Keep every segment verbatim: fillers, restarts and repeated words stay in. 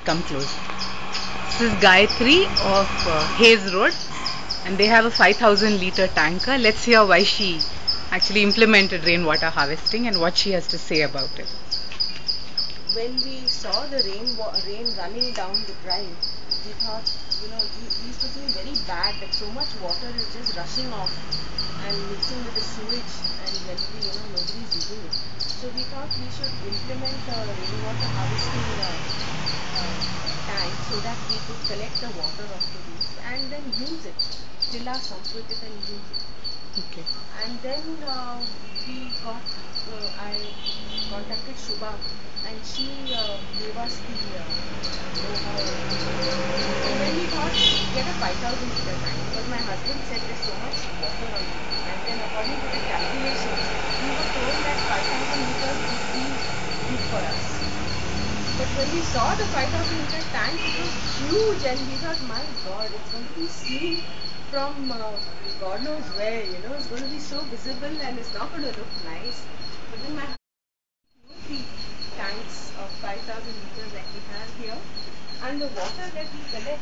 come close. This is Gayatri of uh, Hayes Road, and they have a five thousand litre tanker. Let's hear why she actually implemented rainwater harvesting and what she has to say about it. When we saw the rain rain running down the drive, we thought, you know, we, we used to feel very bad that so much water is just rushing off and mixing with the sewage, and generally, you know, nobody's using it. So we thought we should implement a rainwater harvesting uh, uh, tank so that we could collect the water of the roof and then use it, fill our sump with it and use it. Okay. And then uh, we got, uh, I contacted Shubha, and she uh, gave us the uh, know-how. And then we thought, get a five thousand litre tank, because my husband said there's so much water on it. And then according to the calculations, we were told that five thousand litres would be good for us. But when we saw the five thousand litre tank, it was huge, and we thought, my God, it's going to be seen from uh, God knows where, you know, it's going to be so visible and it's not going to look nice. But then my three tanks of five thousand litres that we have here, and the water that we collect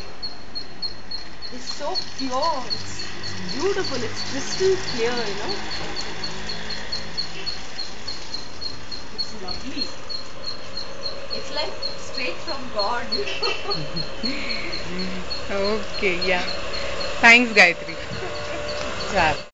is so pure, it's, it's beautiful, it's crystal clear, you know. It's lovely. It's like straight from God, you know. Okay, yeah. Thanks, Gayatri. Chal.